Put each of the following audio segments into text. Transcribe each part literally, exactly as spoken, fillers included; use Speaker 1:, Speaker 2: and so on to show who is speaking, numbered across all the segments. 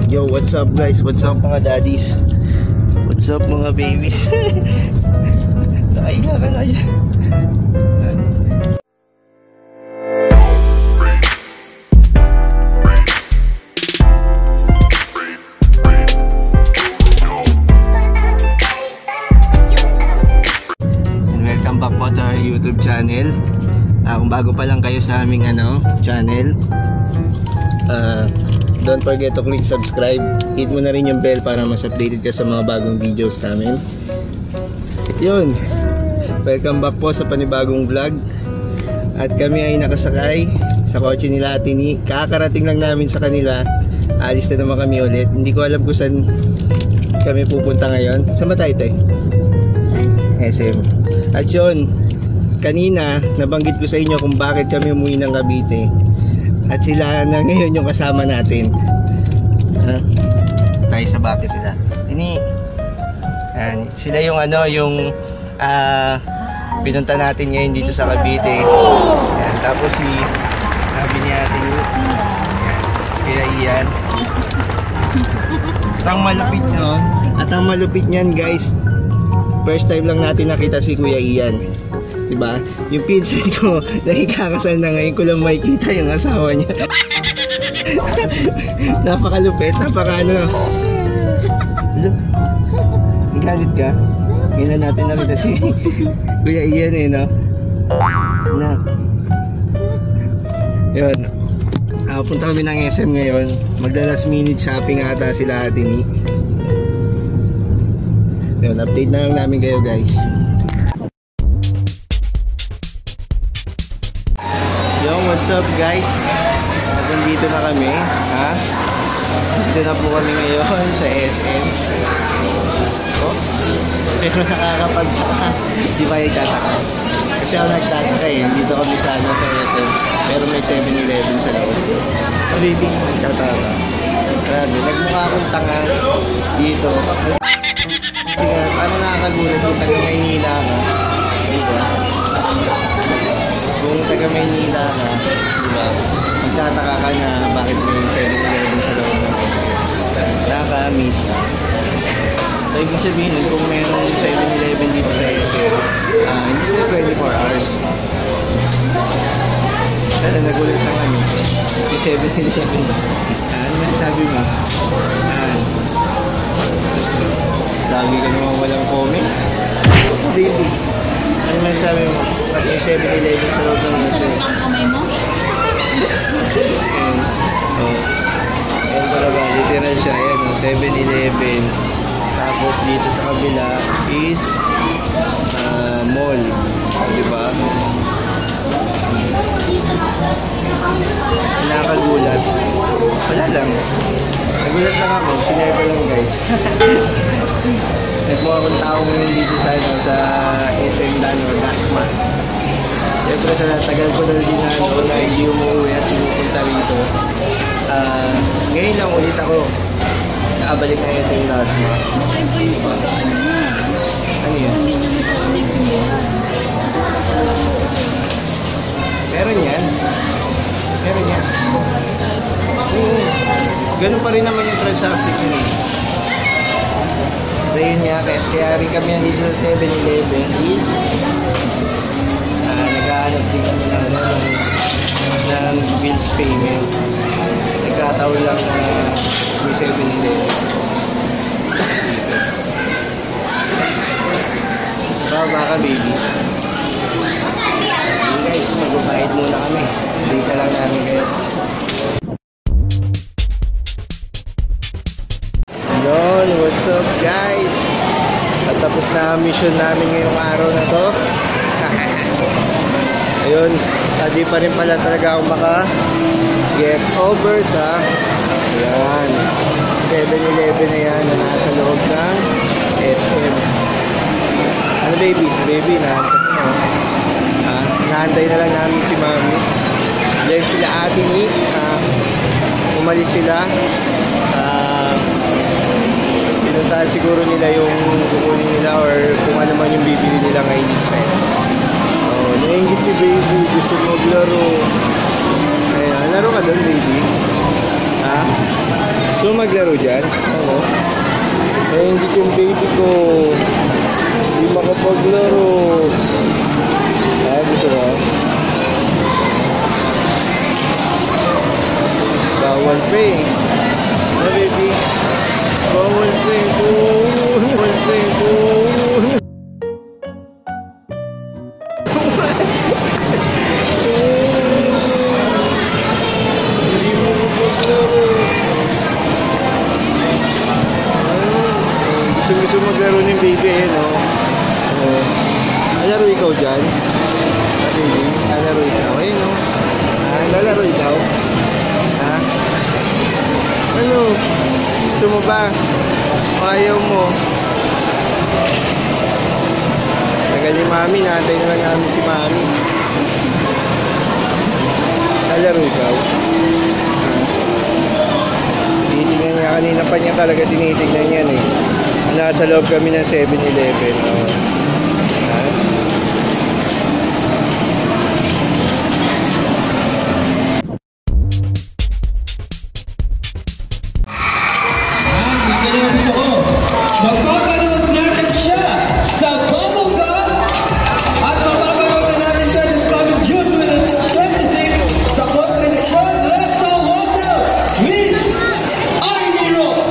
Speaker 1: Yo, what's up guys? What's up mga daddies? What's up mga baby? Nakahiga ka na yan. And welcome back po to our YouTube channel. Uh, kung bago pa lang kayo sa aming ano, channel, uh, don't forget to click subscribe. Hit mo na rin yung bell para mas updated ka sa mga bagong videos namin. Yun, welcome back po sa panibagong vlog. At kami ay nakasakay sa kotse nila Ate Ni. Kakarating lang namin sa kanila. Alis na naman kami ulit. Hindi ko alam kung saan kami pupunta ngayon. Saan ba tayo tayo? S M. At yun, kanina nabanggit ko sa inyo kung bakit kami umuwi ng Cavite. At sila na ngayon yung kasama natin. Ha? Tayo sa bakit sila. Ini, yan, sila yung ano, yung uh, pinunta natin ngayon dito sa Cavite. Yan, tapos si sabi ni Ate Ni, kaya iyan. At ang malupit nyo, at ang malupit nyan guys, first time lang natin nakita si Kuya Ian. Diba? Yung pinsan ko na ikakasal na ngayon ko lang makikita yung asawa niya. Napakalupit, napaka ano. Galit ka? Ngayon na natin nakita si Kuya Ian eh, no? Na. Yun. Uh, punta kami ng S M ngayon. Magla last minute shopping ata sila Ate Ni. Yun, update na lang namin kayo guys. Yo, what's up guys? Nandito na kami, ha? Dito na po kami ngayon sa S M. Oops. Pero nakakapagtaka. Di ba nagtataka? Kasi ako nagtataka eh. Dito kami sana sa S M. Pero may seven eleven sa loob. Baby, nagtataka. Grabe, nagmukha akong tanga dito. Kasi nga, ano nakakagulat kung taga Maynila ka? Di ba? Kung taga Maynila ka, di ba? Magtataka ka na bakit may seven eleven sa loob ng S M. Nakaka-amaze ka. So, ibig sabihin nun, kung mayroong seven eleven dito sa S M, uh, hindi sila twenty-four hours. Kaya nagulat na kami. Yung seven eleven. Uh, ano man sabi mo? Uh, Lagi ka naman walang comment. Baby, ano man sabi mo? Pag yung seven eleven sa loob ng S M. Ayan. Oh. Ayan talaga, literal siya. Ayan, seven eleven. Tapos dito sa kabila is uh, mall. Diba? Nakagulat. Wala lang. Nagulat lang ako. Pinay ko lang guys. Nagmukha akong tao ngayon dito sa, ano, sa S M Dano, Dasma. Siyempre sa tagal ko na din na, ano, na hindi umuwi at pupunta rito. Uh, ngayon lang ulit ako nakabalik na S M Dasma. Ano yun? Meron yan. Meron yan. Oo. Ganun pa rin naman yung transaction yun eh. So yun nga, kaya, kaya rin kami dito sa seven eleven is uh, nag-aanap din kami ng, ng, ng bills payment. Nagkataon lang na uh, may seven eleven. Baka baka baby. Hey guys, magbabayad muna kami. Dito lang namin kayo. Yun, what's up guys? Patapos na ang mission namin ngayong araw na to. Ayun, hindi pa rin pala talaga ako maka get over sa yan, seven eleven na yan na nasa loob ng S M. Ano baby? Si baby na ah, naantay na lang namin si mami. Dahil sila Ate Ni, ah, umalis sila. Ah, pinuntahan siguro nila yung kukunin nila or kung ano man yung bibili nila ngayon sa S M. Oh, nainggit si baby, gusto maglaro. Ayan, laro ka doon baby. Ha? So Gusto mo maglaro dyan? Ano? Eh, hindi yung baby ko. Hindi makapaglaro. Ah, gusto mo? Bawal pa eh. Ah, baby. Bawal pa eh. Bawal pa eh. Hindi mo makapaglaro. Gusto maglaro ng baby eh, no? Oo. Lalaro ikaw dyan? Ah, baby? Lalaro ikaw? Eh, no? Ah, lalaro ikaw? Ha? Ano? Gusto mo ba? Ayaw mo? Tagal ni mami, naantay na lang namin si mami. Lalaro ikaw? Tinitignan niya, kanina pa niya talaga tinitignan yan eh. Nasa loob kami ng seven eleven. Oh. Ha?
Speaker 2: Ah, ito yung gusto ko. Mapapanood natin siya sa Bubblegum at mapapanood na natin siya this coming June twenty-sixth sa Contradiction. Let's all welcome Miss Arnie Rose.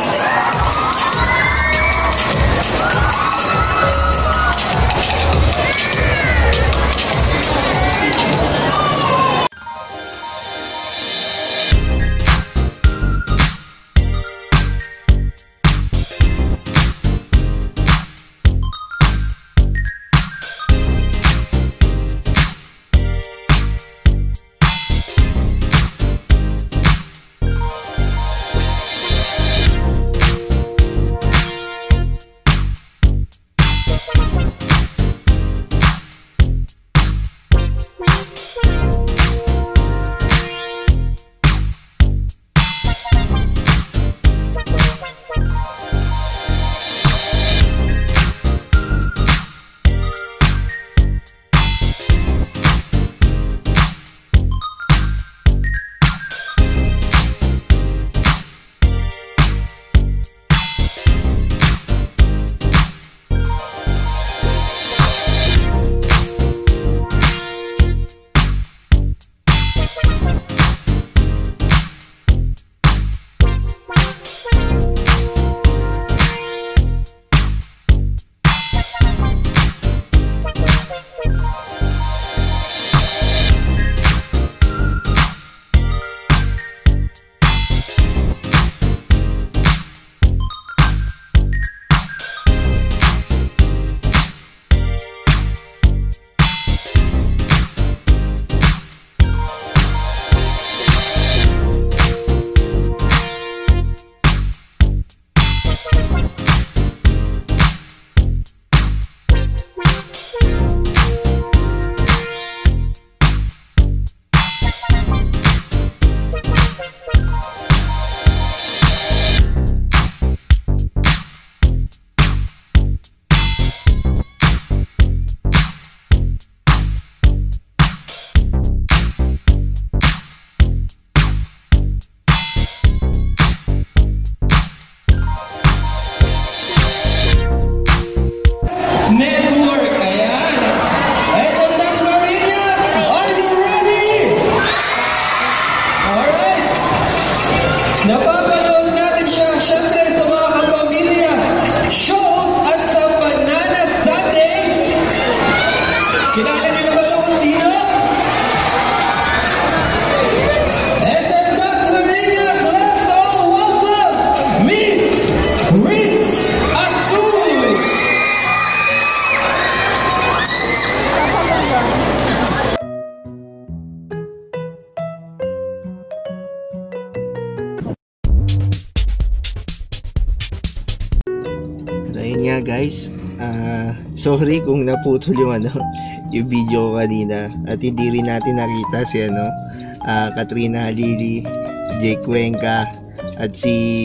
Speaker 1: ayun nga guys, uh, sorry kung naputol yung ano yung video ko kanina at hindi rin natin nakita si ano uh, Katrina Halili, Jake Cuenca at si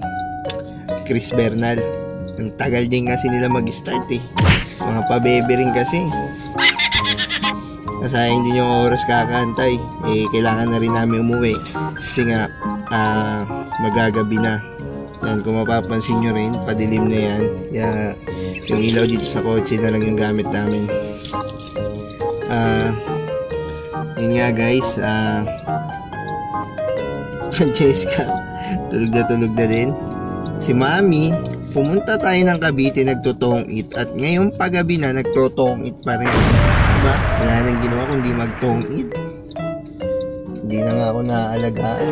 Speaker 1: Chris Bernal. Ang tagal din kasi nila mag-start eh, mga pabebe rin kasi, nasayang din yung oras kakantay eh, kailangan na rin namin umuwi kasi nga uh, magagabi na. Yan, kung mapapansin nyo rin, padilim na yan. Kaya yung ilaw dito sa kotse na lang yung gamit namin. Uh, yun nga guys, uh, Francesca, tulog na tulog na din. Si Mami, pumunta tayo ng Cavite, nagtotong-it. At ngayong paggabi na, nagtotong-it pa rin. Diba? Wala nang ginawa kundi magtong-it. Hindi na nga ako naaalagaan.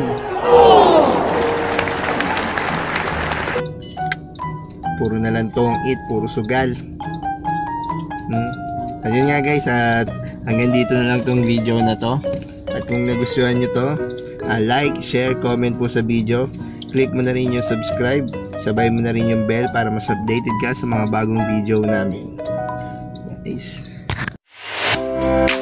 Speaker 1: Puro na lang tong-it, puro sugal. Hmm. Ayun nga guys, at hanggang dito na lang tong video na to. At kung nagustuhan nyo to, uh, like, share, comment po sa video. Click mo na rin yung subscribe. Sabay mo na rin yung bell para mas updated ka sa mga bagong video namin. Guys.